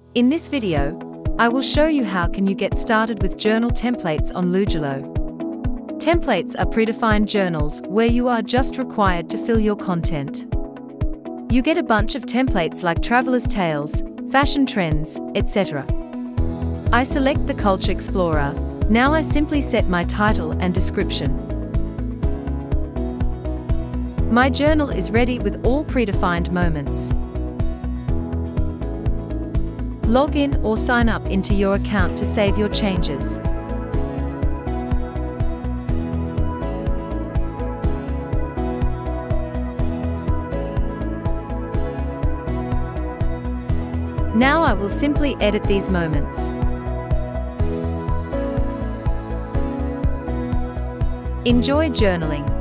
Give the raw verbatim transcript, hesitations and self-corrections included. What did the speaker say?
In this video, I will show you how can you get started with journal templates on Lugelo. Templates are predefined journals where you are just required to fill your content. You get a bunch of templates like traveler's tales, fashion trends, et cetera. I select the Culture Explorer. Now I simply set my title and description. My journal is ready with all predefined moments. Log in or sign up into your account to save your changes. Now I will simply edit these moments. Enjoy journaling.